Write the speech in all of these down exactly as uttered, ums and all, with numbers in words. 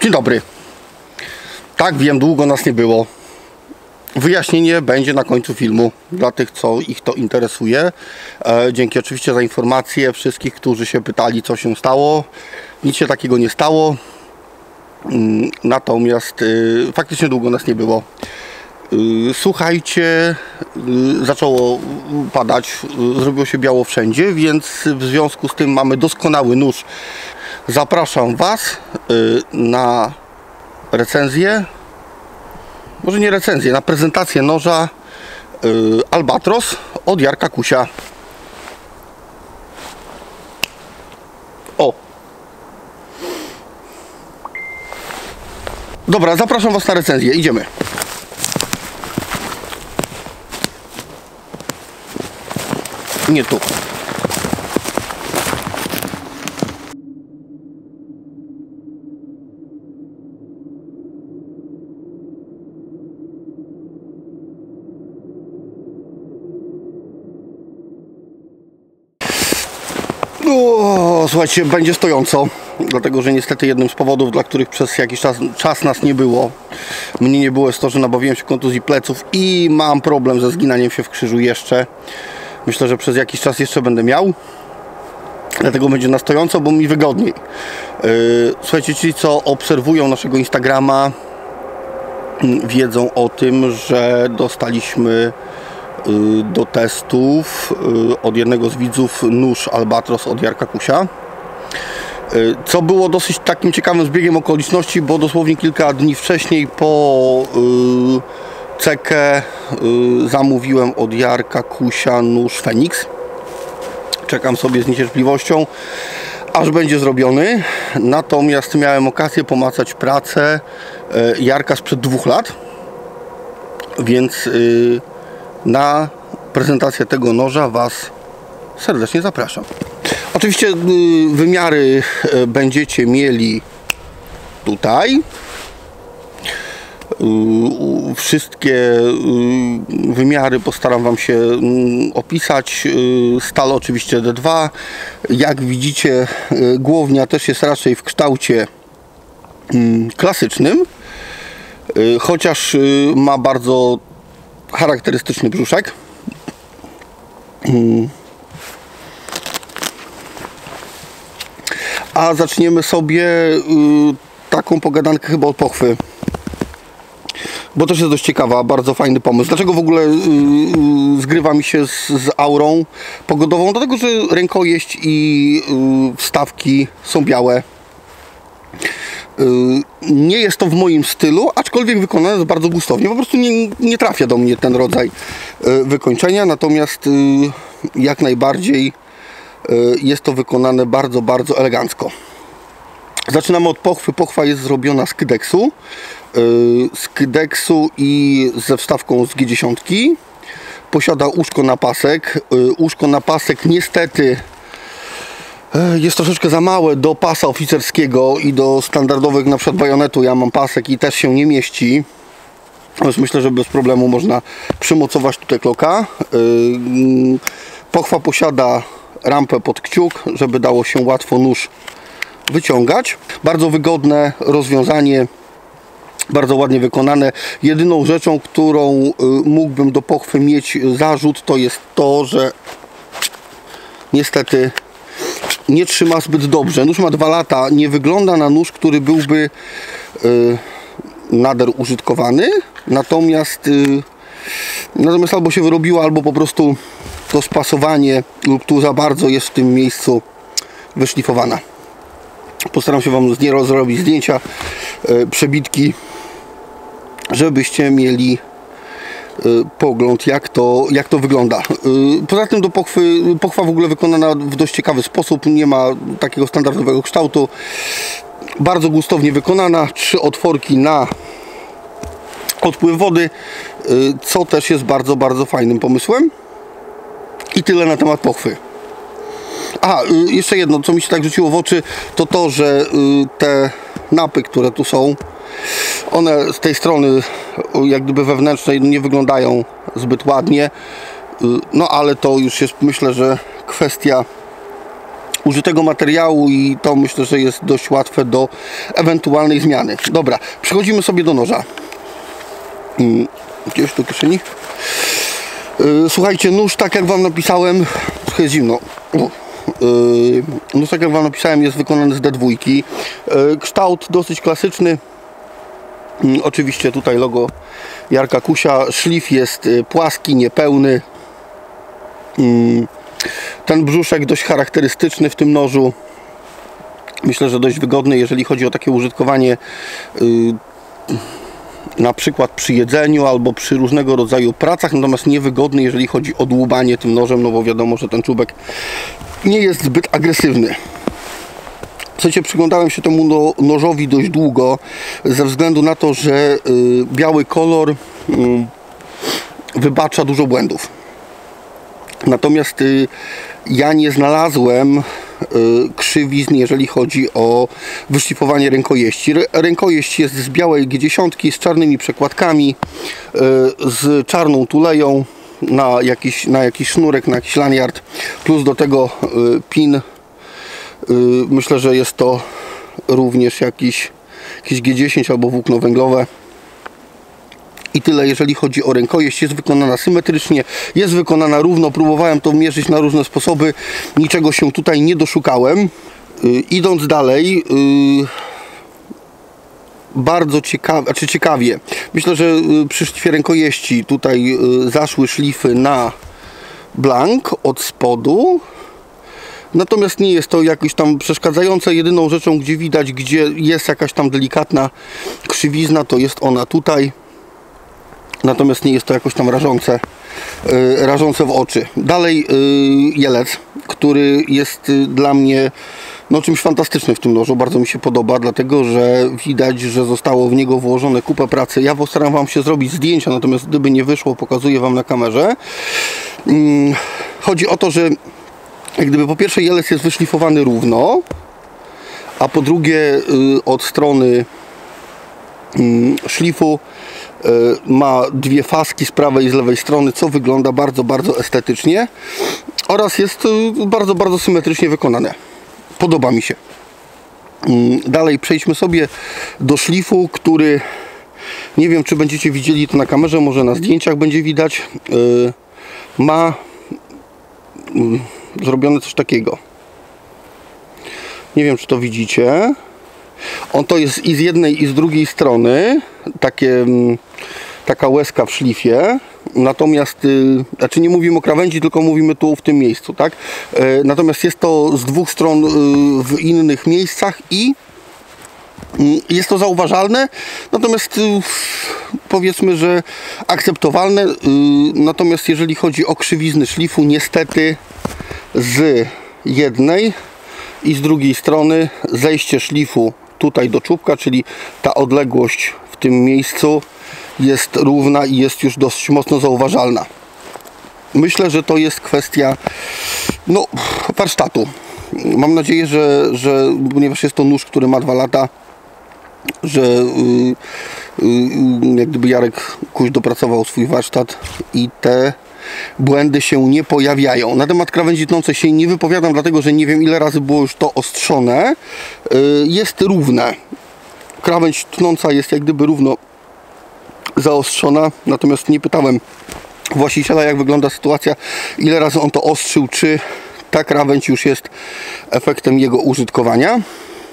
Dzień dobry. Tak, wiem, długo nas nie było. Wyjaśnienie będzie na końcu filmu dla tych, co ich to interesuje. E, dzięki oczywiście za informacje wszystkich, którzy się pytali, co się stało. Nic się takiego nie stało. Mm, natomiast y, faktycznie długo nas nie było. Y, słuchajcie, y, zaczęło padać, y, zrobiło się biało wszędzie, więc w związku z tym mamy doskonały nóż. Zapraszam Was y, na recenzję, może nie recenzję, na prezentację noża y, Albatros od Jarka Kusia. O! Dobra, zapraszam Was na recenzję, idziemy. Nie tu. O, słuchajcie, będzie stojąco, dlatego że niestety jednym z powodów, dla których przez jakiś czas, czas nas nie było, mnie nie było, jest to, że nabawiłem się kontuzji pleców i mam problem ze zginaniem się w krzyżu jeszcze. Myślę, że przez jakiś czas jeszcze będę miał, dlatego będzie na stojąco, bo mi wygodniej. Słuchajcie, ci, co obserwują naszego Instagrama, wiedzą o tym, że dostaliśmy do testów od jednego z widzów nóż Albatros od Jarka Kusia, co było dosyć takim ciekawym zbiegiem okoliczności, bo dosłownie kilka dni wcześniej po cekę zamówiłem od Jarka Kusia nóż Fenix. Czekam sobie z niecierpliwością, aż będzie zrobiony. Natomiast miałem okazję pomacać pracę Jarka sprzed dwóch lat, więc na prezentację tego noża Was serdecznie zapraszam. Oczywiście wymiary będziecie mieli tutaj. Wszystkie wymiary postaram Wam się opisać. Stal oczywiście D dwa. Jak widzicie, głownia też jest raczej w kształcie klasycznym, chociaż ma bardzo charakterystyczny brzuszek. A zaczniemy sobie taką pogadankę chyba od pochwy, bo też jest dość ciekawa, bardzo fajny pomysł. Dlaczego w ogóle zgrywa mi się z, z aurą pogodową? Dlatego, że rękojeść i wstawki są białe. Nie jest to w moim stylu, aczkolwiek wykonane jest bardzo gustownie. Po prostu nie, nie trafia do mnie ten rodzaj wykończenia, natomiast jak najbardziej jest to wykonane bardzo, bardzo elegancko. Zaczynamy od pochwy. Pochwa jest zrobiona z kydeksu. Z kydeksu i ze wstawką z G dziesięć. Posiada uszko na pasek. Uszko na pasek niestety jest troszeczkę za małe do pasa oficerskiego i do standardowych, na przykład bajonetu. Ja mam pasek i też się nie mieści. Więc myślę, że bez problemu można przymocować tutaj kloka. Pochwa posiada rampę pod kciuk, żeby dało się łatwo nóż wyciągać. Bardzo wygodne rozwiązanie, bardzo ładnie wykonane. Jedyną rzeczą, którą mógłbym do pochwy mieć zarzut, to jest to, że niestety nie trzyma zbyt dobrze. Nóż ma dwa lata, nie wygląda na nóż, który byłby yy, nader użytkowany, natomiast yy, natomiast albo się wyrobiło, albo po prostu to spasowanie lub tu za bardzo jest w tym miejscu wyszlifowana. Postaram się Wam z niej zrobić zdjęcia, yy, przebitki, żebyście mieli pogląd, jak to, jak to wygląda. Poza tym do pochwy, pochwa w ogóle wykonana w dość ciekawy sposób, nie ma takiego standardowego kształtu, bardzo gustownie wykonana, trzy otworki na odpływ wody, co też jest bardzo, bardzo fajnym pomysłem. I tyle na temat pochwy. A, jeszcze jedno, co mi się tak rzuciło w oczy, to to, że te napy, które tu są, one z tej strony jak gdyby wewnętrznej nie wyglądają zbyt ładnie, no ale to już jest, myślę, że kwestia użytego materiału i to myślę, że jest dość łatwe do ewentualnej zmiany. Dobra, przechodzimy sobie do noża. Gdzieś tu kieszeni. Słuchajcie, nóż, tak jak wam napisałem, trochę jest zimno. Nóż, tak jak wam napisałem, jest wykonany z D dwa. Kształt dosyć klasyczny. Oczywiście tutaj logo Jarka Kusia. Szlif jest płaski, niepełny. Ten brzuszek dość charakterystyczny w tym nożu. Myślę, że dość wygodny, jeżeli chodzi o takie użytkowanie na przykład przy jedzeniu albo przy różnego rodzaju pracach, natomiast niewygodny, jeżeli chodzi o dłubanie tym nożem, no bo wiadomo, że ten czubek nie jest zbyt agresywny. Słuchajcie, przyglądałem się temu no, nożowi dość długo, ze względu na to, że y, biały kolor y, wybacza dużo błędów. Natomiast y, ja nie znalazłem y, krzywizn, jeżeli chodzi o wyszlifowanie rękojeści. Rękojeść jest z białej G dziesięć, z czarnymi przekładkami, y, z czarną tuleją na jakiś, na jakiś sznurek, na jakiś lanyard, plus do tego y, pin. Y, myślę, że jest to również jakiś, jakiś G dziesięć albo włókno węglowe. I tyle, jeżeli chodzi o rękojeść. Jest wykonana symetrycznie, jest wykonana równo. Próbowałem to mierzyć na różne sposoby. Niczego się tutaj nie doszukałem. Yy, idąc dalej, yy, bardzo ciekawie, znaczy ciekawie. Myślę, że yy, przy szlifie rękojeści tutaj yy, zaszły szlify na blank od spodu. Natomiast nie jest to jakoś tam przeszkadzające. Jedyną rzeczą, gdzie widać, gdzie jest jakaś tam delikatna krzywizna, to jest ona tutaj. Natomiast nie jest to jakoś tam rażące, yy, rażące w oczy. Dalej yy, jelec, który jest yy, dla mnie no, czymś fantastycznym w tym nożu. Bardzo mi się podoba, dlatego że widać, że zostało w niego włożone kupę pracy. Ja postaram wam się zrobić zdjęcia, natomiast gdyby nie wyszło, pokazuję wam na kamerze. Yy, chodzi o to, że jak gdyby po pierwsze jelec jest wyszlifowany równo, a po drugie yy, od strony yy, szlifu ma dwie faski z prawej i z lewej strony, co wygląda bardzo, bardzo estetycznie oraz jest bardzo, bardzo symetrycznie wykonane. Podoba mi się. Dalej przejdźmy sobie do szlifu, który nie wiem, czy będziecie widzieli to na kamerze, może na zdjęciach będzie widać. Ma zrobione coś takiego. Nie wiem, czy to widzicie. On to jest i z jednej, i z drugiej strony takie, taka łezka w szlifie. Natomiast, y, znaczy nie mówimy o krawędzi, tylko mówimy tu w tym miejscu, tak? Y, natomiast jest to z dwóch stron y, w innych miejscach i y, jest to zauważalne. Natomiast y, powiedzmy, że akceptowalne. Y, natomiast jeżeli chodzi o krzywizny szlifu, niestety z jednej i z drugiej strony zejście szlifu tutaj do czubka, czyli ta odległość w tym miejscu jest równa i jest już dosyć mocno zauważalna. Myślę, że to jest kwestia no, warsztatu. Mam nadzieję, że, że ponieważ jest to nóż, który ma dwa lata, że yy, yy, jak gdyby Jarek Kuś dopracował swój warsztat i te błędy się nie pojawiają. Na temat krawędzi tnącej się nie wypowiadam, dlatego że nie wiem, ile razy było już to ostrzone. Jest równe. Krawędź tnąca jest jak gdyby równo zaostrzona, natomiast nie pytałem właściciela, jak wygląda sytuacja, ile razy on to ostrzył, czy ta krawędź już jest efektem jego użytkowania.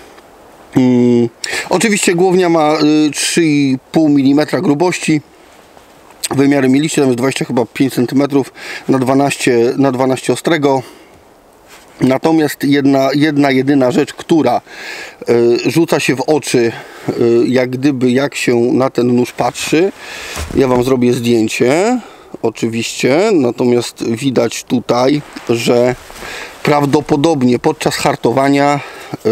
Hmm. Oczywiście głownia ma trzy i pół milimetra grubości. Wymiary mieliście, tam jest dwadzieścia chyba pięć centymetrów na dwanaście, na dwanaście ostrego. Natomiast jedna, jedna jedyna rzecz, która y, rzuca się w oczy, y, jak gdyby jak się na ten nóż patrzy. Ja wam zrobię zdjęcie, oczywiście. Natomiast widać tutaj, że prawdopodobnie podczas hartowania y,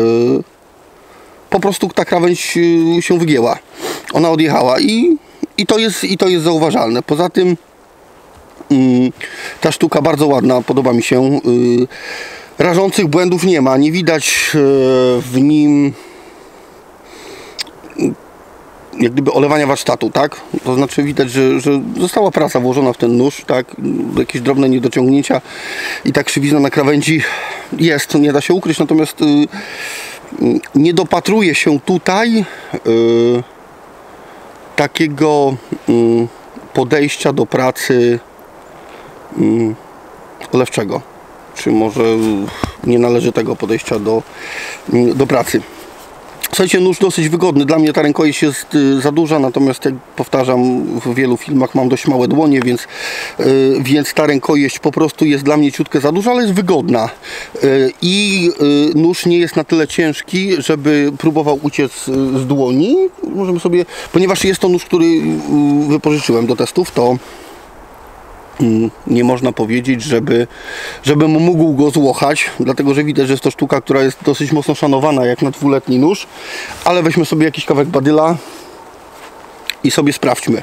po prostu ta krawędź y, się wygięła. Ona odjechała i I to, jest, I to jest zauważalne. Poza tym yy, ta sztuka bardzo ładna, podoba mi się. Yy, rażących błędów nie ma. Nie widać yy, w nim yy, jak gdyby olewania warsztatu, tak? To znaczy widać, że, że została praca włożona w ten nóż, tak? Jakieś drobne niedociągnięcia i ta krzywizna na krawędzi jest, nie da się ukryć, natomiast y, y, nie dopatruje się tutaj y, takiego y, podejścia do pracy y, olewczego. Czy może nie należy tego podejścia do, do pracy. Słuchajcie, nóż dosyć wygodny. Dla mnie ta rękojeść jest za duża, natomiast jak powtarzam, w wielu filmach mam dość małe dłonie, więc, więc ta rękojeść po prostu jest dla mnie ciutkę za duża, ale jest wygodna. I nóż nie jest na tyle ciężki, żeby próbował uciec z dłoni. Możemy sobie, ponieważ jest to nóż, który wypożyczyłem do testów, to nie można powiedzieć, żeby, żebym mógł go złochać, dlatego że widać, że jest to sztuka, która jest dosyć mocno szanowana jak na dwuletni nóż, ale weźmy sobie jakiś kawałek badyla i sobie sprawdźmy.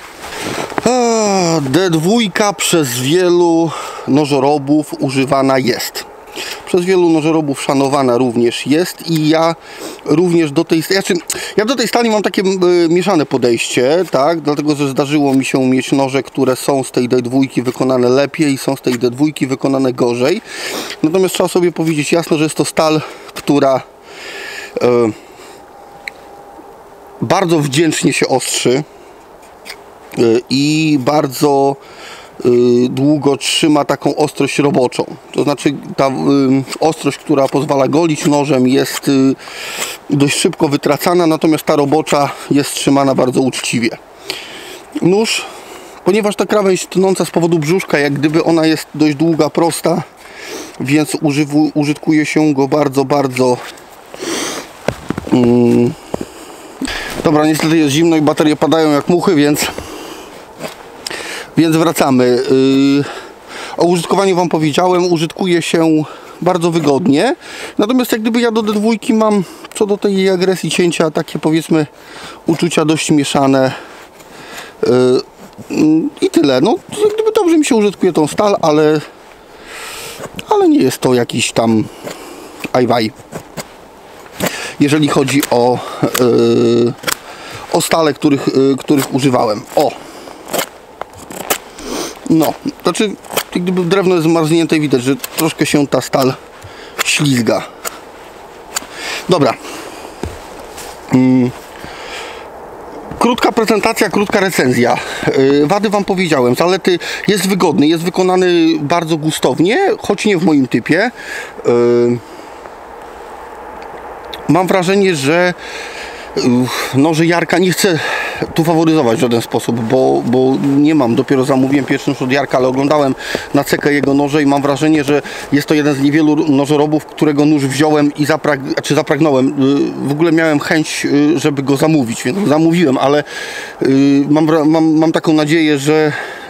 D dwa przez wielu nożorobów używana jest. Przez wielu nożorobów szanowana również jest i ja również do tej znaczy, ja do tej stali mam takie y, mieszane podejście, tak, dlatego że zdarzyło mi się mieć noże, które są z tej D dwa wykonane lepiej, są z tej D dwa wykonane gorzej. Natomiast trzeba sobie powiedzieć jasno, że jest to stal, która y, bardzo wdzięcznie się ostrzy y, i bardzo długo trzyma taką ostrość roboczą. To znaczy ta y, ostrość, która pozwala golić nożem, jest y, dość szybko wytracana, natomiast ta robocza jest trzymana bardzo uczciwie. Nóż, ponieważ ta krawędź tnąca z powodu brzuszka, jak gdyby ona jest dość długa, prosta, więc używu, użytkuje się go bardzo, bardzo y, dobra, niestety jest zimno i baterie padają jak muchy, więc Więc wracamy. O użytkowaniu Wam powiedziałem, użytkuje się bardzo wygodnie. Natomiast jak gdyby ja do D dwa mam co do tej agresji cięcia takie, powiedzmy, uczucia dość mieszane. I tyle. No, jak gdyby dobrze mi się użytkuje tą stal, ale ale nie jest to jakiś tam ajwaj. Jeżeli chodzi o o stale, których, których używałem. O! No, znaczy, gdyby drewno jest zmarznięte, widać, że troszkę się ta stal ślizga. Dobra. Hmm. Krótka prezentacja, krótka recenzja. Yy, wady Wam powiedziałem. Zalety: jest wygodny, jest wykonany bardzo gustownie, choć nie w moim typie. Yy. Mam wrażenie, że noże Jarka nie chcę tu faworyzować w żaden sposób, bo, bo nie mam, dopiero zamówiłem pierwszy nóż od Jarka, ale oglądałem na cekę jego noże i mam wrażenie, że jest to jeden z niewielu nożorobów, którego nóż wziąłem i zaprag czy zapragnąłem. W ogóle miałem chęć, żeby go zamówić, więc zamówiłem, ale mam, mam, mam taką nadzieję, że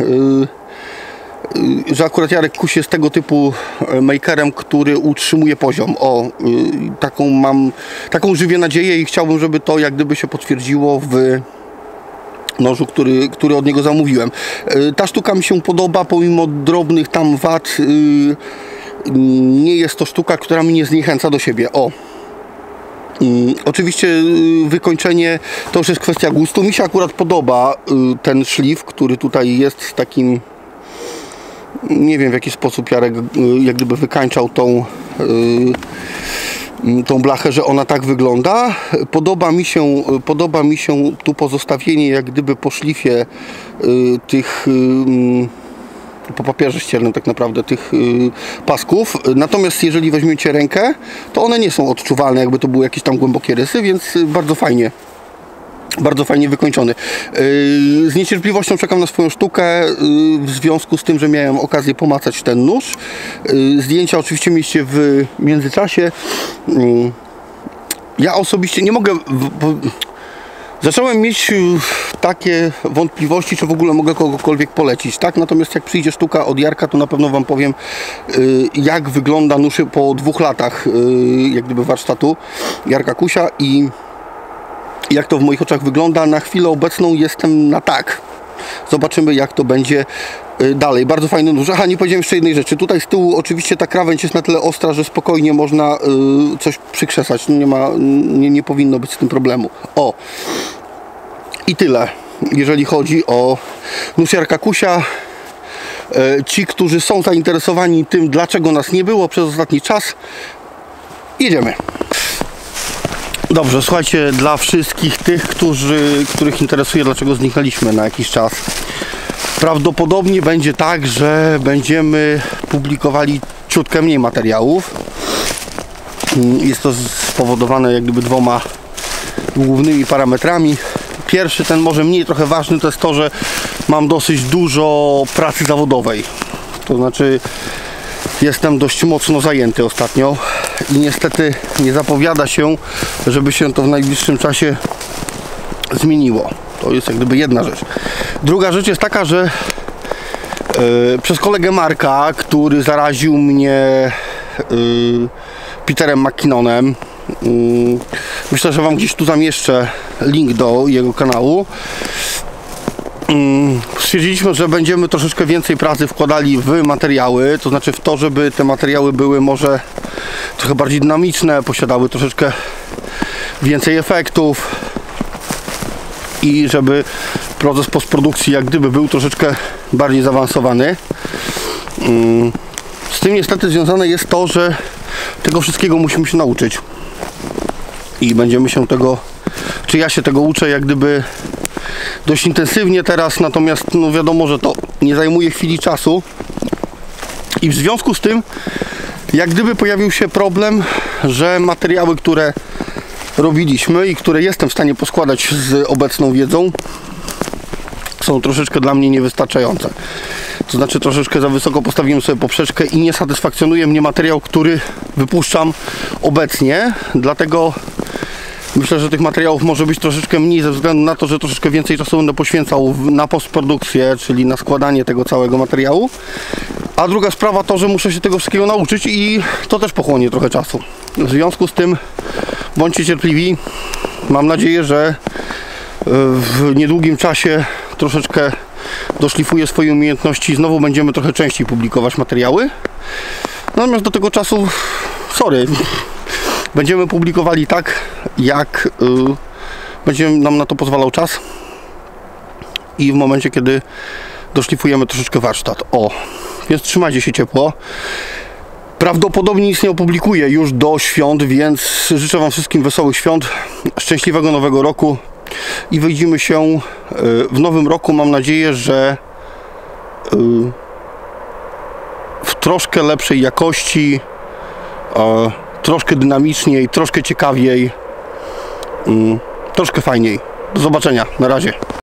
że akurat Jarek Kuś jest tego typu makerem, który utrzymuje poziom. O, taką mam, taką żywię nadzieję i chciałbym, żeby to jak gdyby się potwierdziło w nożu, który, który od niego zamówiłem. Ta sztuka mi się podoba, pomimo drobnych tam wad. Nie jest to sztuka, która mnie nie zniechęca do siebie. O. Oczywiście wykończenie to już jest kwestia gustu. Mi się akurat podoba ten szlif, który tutaj jest z takim, nie wiem w jaki sposób Jarek jak gdyby wykańczał tą, tą blachę, że ona tak wygląda. Podoba mi się, podoba mi się tu pozostawienie jak gdyby po szlifie tych, po papierze ściernym tak naprawdę, tych pasków. Natomiast jeżeli weźmiecie rękę, to one nie są odczuwalne, jakby to były jakieś tam głębokie rysy, więc bardzo fajnie. Bardzo fajnie wykończony. Z niecierpliwością czekam na swoją sztukę, w związku z tym, że miałem okazję pomacać ten nóż. Zdjęcia oczywiście mieliście w międzyczasie. Ja osobiście nie mogę... Zacząłem mieć takie wątpliwości, czy w ogóle mogę kogokolwiek polecić, tak? Natomiast jak przyjdzie sztuka od Jarka, to na pewno Wam powiem, jak wygląda nóż po dwóch latach jak gdyby warsztatu Jarka Kusia i jak to w moich oczach wygląda. Na chwilę obecną jestem na tak. Zobaczymy, jak to będzie dalej. Bardzo fajny nóż. Aha, nie powiedziałem jeszcze jednej rzeczy. Tutaj z tyłu oczywiście ta krawędź jest na tyle ostra, że spokojnie można y, coś przykrzesać. Nie ma, nie, nie powinno być z tym problemu. O! I tyle, jeżeli chodzi o Nusiarka Kusia. Ci, którzy są zainteresowani tym, dlaczego nas nie było przez ostatni czas, jedziemy. Dobrze, słuchajcie, dla wszystkich tych, którzy, których interesuje, dlaczego zniknęliśmy na jakiś czas, prawdopodobnie będzie tak, że będziemy publikowali ciutkę mniej materiałów. Jest to spowodowane jak gdyby dwoma głównymi parametrami. Pierwszy, ten może mniej trochę ważny, to jest to, że mam dosyć dużo pracy zawodowej. To znaczy jestem dość mocno zajęty ostatnio i niestety nie zapowiada się, żeby się to w najbliższym czasie zmieniło. To jest jak gdyby jedna rzecz. Druga rzecz jest taka, że yy, przez kolegę Marka, który zaraził mnie yy, Peterem McKinnonem, yy, myślę, że wam gdzieś tu zamieszczę link do jego kanału. Stwierdziliśmy, że będziemy troszeczkę więcej pracy wkładali w materiały, to znaczy w to, żeby te materiały były może trochę bardziej dynamiczne, posiadały troszeczkę więcej efektów i żeby proces postprodukcji jak gdyby był troszeczkę bardziej zaawansowany. Z tym niestety związane jest to, że tego wszystkiego musimy się nauczyć i będziemy się tego, czy ja się tego uczę jak gdyby dość intensywnie teraz, natomiast no wiadomo, że to nie zajmuje chwili czasu i w związku z tym jak gdyby pojawił się problem, że materiały, które robiliśmy i które jestem w stanie poskładać z obecną wiedzą, są troszeczkę dla mnie niewystarczające. To znaczy troszeczkę za wysoko postawiłem sobie poprzeczkę i nie satysfakcjonuje mnie materiał, który wypuszczam obecnie, dlatego myślę, że tych materiałów może być troszeczkę mniej ze względu na to, że troszeczkę więcej czasu będę poświęcał na postprodukcję, czyli na składanie tego całego materiału. A druga sprawa to, że muszę się tego wszystkiego nauczyć i to też pochłonie trochę czasu. W związku z tym bądźcie cierpliwi. Mam nadzieję, że w niedługim czasie troszeczkę doszlifuję swoje umiejętności i znowu będziemy trochę częściej publikować materiały. Natomiast do tego czasu, sorry, będziemy publikowali tak, jak yy, będzie nam na to pozwalał czas i w momencie, kiedy doszlifujemy troszeczkę warsztat. O, więc trzymajcie się ciepło. Prawdopodobnie nic nie opublikuję już do świąt, więc życzę wam wszystkim wesołych świąt, szczęśliwego nowego roku i widzimy się yy, w nowym roku. Mam nadzieję, że yy, w troszkę lepszej jakości, yy, troszkę dynamiczniej, troszkę ciekawiej, troszkę fajniej. Do zobaczenia, na razie.